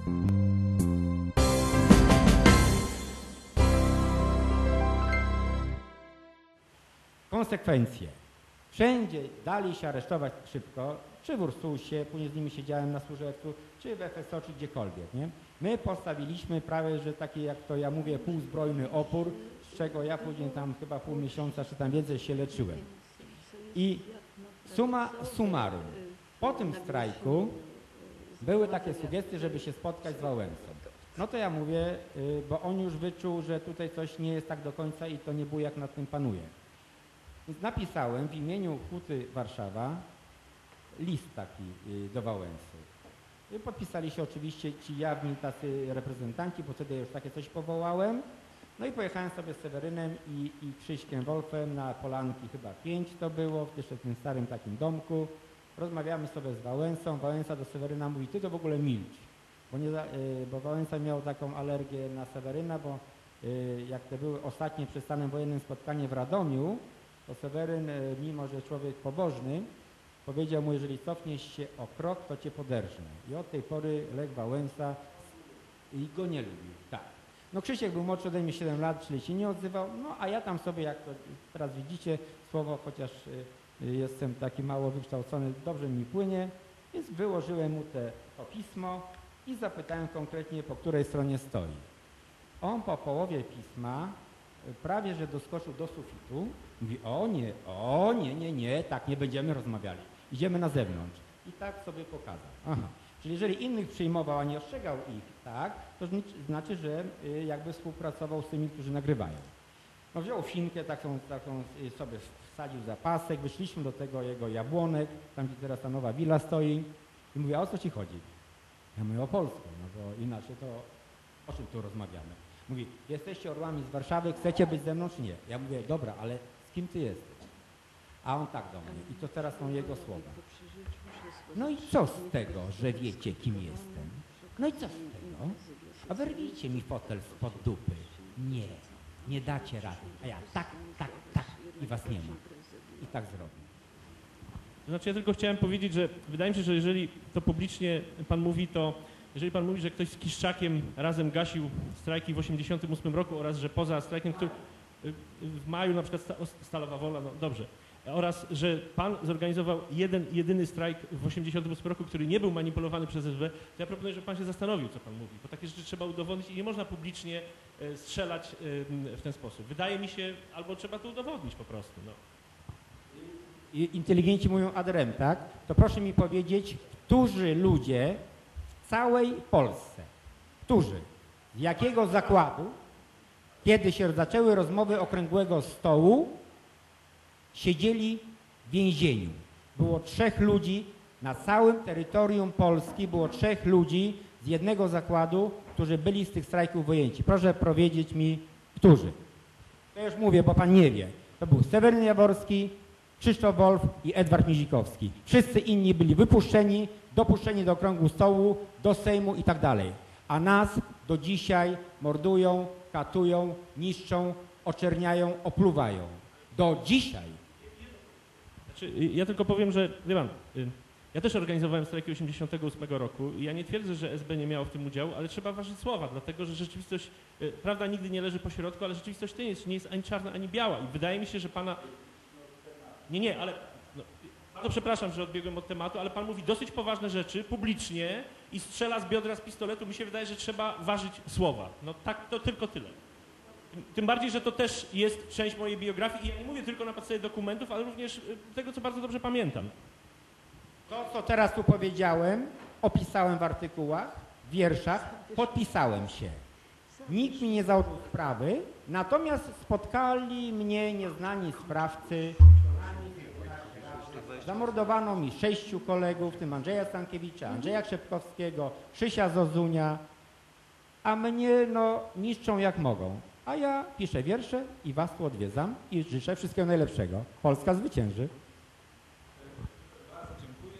Konsekwencje. Wszędzie dali się aresztować szybko, czy w Ursusie, później z nimi siedziałem na Służewcu, czy w FSO, czy gdziekolwiek, nie? My postawiliśmy prawie, że taki, jak to ja mówię, półzbrojny opór, z czego ja później tam chyba pół miesiąca, czy tam więcej się leczyłem. I summa summarum, po tym strajku były takie sugestie, żeby się spotkać z Wałęsą. No to ja mówię, bo on już wyczuł, że tutaj coś nie jest tak do końca i to nie bujak nad tym panuje. Więc napisałem w imieniu Huty Warszawa list taki do Wałęsy. Podpisali się oczywiście ci jawni tacy reprezentanci, bo wtedy już takie coś powołałem. No i pojechałem sobie z Sewerynem i Krzyśkiem Wolfem na Polanki, chyba 5 to było, jeszcze w tym starym takim domku. Rozmawiamy sobie z Wałęsą. Wałęsa do Seweryna mówi, ty to w ogóle milcz. Bo Wałęsa miał taką alergię na Seweryna, bo jak to były ostatnie przed stanem wojennym spotkanie w Radomiu, to Seweryn, mimo że człowiek pobożny, powiedział mu, jeżeli cofniesz się o krok, to cię poderżnę. I od tej pory Lech Wałęsa i go nie lubił. Tak. No Krzysiek był młodszy ode mnie 7 lat, czyli się nie odzywał. No a ja tam sobie, jak to teraz widzicie, słowo, chociaż jestem taki mało wykształcony, dobrze mi płynie, więc wyłożyłem mu to pismo i zapytałem konkretnie, po której stronie stoi. On po połowie pisma prawie, że doskoczył do sufitu. Mówi, o nie, tak nie będziemy rozmawiali. Idziemy na zewnątrz. I tak sobie pokazał. Aha. Czyli jeżeli innych przyjmował, a nie ostrzegał ich, tak, to znaczy, że jakby współpracował z tymi, którzy nagrywają. No wziął finkę, taką sobie wsadził za pasek, wyszliśmy do tego jego Jabłonek, tam gdzie teraz ta nowa willa stoi i mówi, a o co ci chodzi? Ja mówię, o Polskę, no bo inaczej to o czym tu rozmawiamy? Mówi, jesteście orłami z Warszawy, chcecie być ze mną czy nie? Ja mówię, dobra, ale z kim ty jesteś? A on tak do mnie. I to teraz są jego słowa. No i co z tego, że wiecie, kim jestem? No i co z tego? A wyrwijcie mi fotel spod dupy. Nie dacie rady. A ja tak i was nie ma. I tak zrobię. Znaczy ja tylko chciałem powiedzieć, że wydaje mi się, że jeżeli to publicznie pan mówi, to jeżeli pan mówi, że ktoś z Kiszczakiem razem gasił strajki w 1988 roku oraz że poza strajkiem, który w maju na przykład Stalowa Wola, no dobrze, oraz że pan zorganizował jedyny strajk w 1988 roku, który nie był manipulowany przez SB, to ja proponuję, żeby pan się zastanowił, co pan mówi, bo takie rzeczy trzeba udowodnić i nie można publicznie strzelać w ten sposób. Wydaje mi się, albo trzeba to udowodnić po prostu. No. Inteligenci mówią ad rem, tak? To proszę mi powiedzieć, którzy ludzie w całej Polsce, którzy, z jakiego zakładu, kiedy się zaczęły rozmowy okrągłego stołu, siedzieli w więzieniu. Było 3 ludzi na całym terytorium Polski, było 3 ludzi z jednego zakładu, którzy byli z tych strajków wyjęci. Proszę powiedzieć mi, którzy. To już mówię, bo pan nie wie. To był Seweryn Jaworski, Krzysztof Wolf i Edward Mizikowski. Wszyscy inni byli wypuszczeni, dopuszczeni do okrągłego stołu, do Sejmu i tak dalej. A nas do dzisiaj mordują, katują, niszczą, oczerniają, opluwają. Do dzisiaj. Znaczy, ja tylko powiem, że wie pan, ja też organizowałem strajki 1988 roku i ja nie twierdzę, że SB nie miało w tym udziału, ale trzeba ważyć słowa, dlatego że rzeczywistość, prawda nigdy nie leży po środku, ale rzeczywistość to nie jest ani czarna, ani biała i wydaje mi się, że pana... Nie, ale... No, bardzo przepraszam, że odbiegłem od tematu, ale pan mówi dosyć poważne rzeczy publicznie i strzela z biodra z pistoletu. Mi się wydaje, że trzeba ważyć słowa. No tak, to tylko tyle. Tym bardziej, że to też jest część mojej biografii i ja nie mówię tylko na podstawie dokumentów, ale również tego, co bardzo dobrze pamiętam. To, co teraz tu powiedziałem, opisałem w artykułach, w wierszach, podpisałem się. Nikt mi nie założył sprawy, natomiast spotkali mnie nieznani sprawcy. Zamordowano mi 6 kolegów, w tym Andrzeja Stankiewicza, Andrzeja Krzepkowskiego, Krzysia Zozunia, a mnie no niszczą jak mogą. A ja piszę wiersze i was tu odwiedzam i życzę wszystkiego najlepszego. Polska zwycięży. Bardzo dziękuję.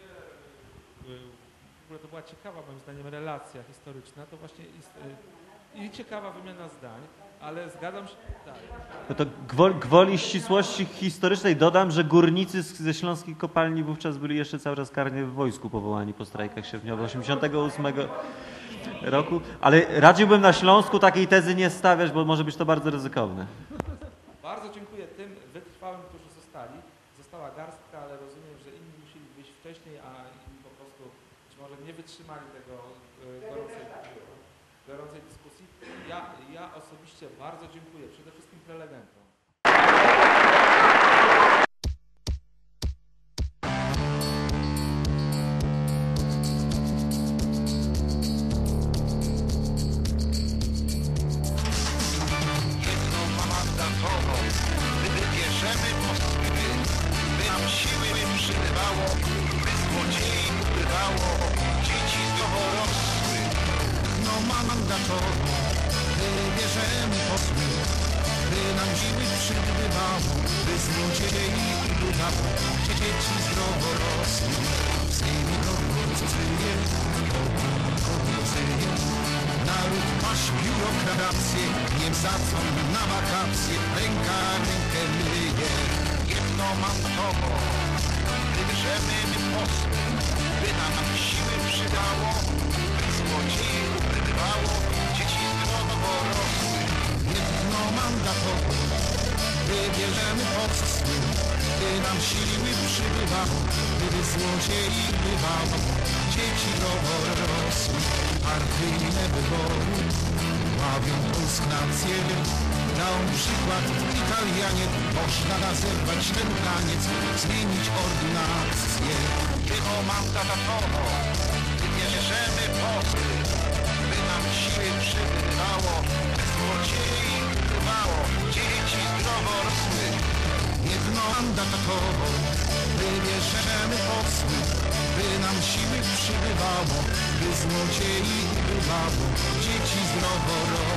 W ogóle to była ciekawa moim zdaniem relacja historyczna, to właśnie i ciekawa wymiana zdań, ale zgadzam się, tak. No to gwoli ścisłości historycznej dodam, że górnicy ze śląskiej kopalni wówczas byli jeszcze cały czas karnie w wojsku powołani po strajkach sierpniowych 88. roku, ale radziłbym na Śląsku takiej tezy nie stawiać, bo może być to bardzo ryzykowne. Bardzo dziękuję tym wytrwałym, którzy zostali. Została garstka, ale rozumiem, że inni musieli wyjść wcześniej, a inni po prostu być może nie wytrzymali tego gorącej dyskusji. Ja osobiście bardzo dziękuję przede wszystkim prelegentom. Wybierzemy Moskwy, by nam siły przybywało, by złodziei ubywało, dzieci zdrowo rosły. No mandatową, wybierzemy posły, by nam siły przybywało, by złodziei ubywało, dzieci zdrowo rosły. Z nimi korupcje, naród masz biurokrację, nie wsadzą na wakacje, ręka rękę myje. Jedno mam tobo, wybierzemy my posły, by nam siły przydało, by złodziei ubywało, dzieci zdrowo rosły. Jedno mandatowo, wybierzemy posły, by nam siły przybywało, by złodziei ubywało, dzieci zdrowo rosły. Partyjne wybory ławią polską nację. Dał przykład Italianie, można nazerwać ten taniec, zmienić ordynację. Tylko mandatowo wybierzemy posły, by nam siły przybywało, by złodziei ubywało, dzieci zdrowo rosły. Jedno mandatowo wybierzemy posły, by nam siły przybywało, by złodziei ubywało, dzieci zdrowo rosły.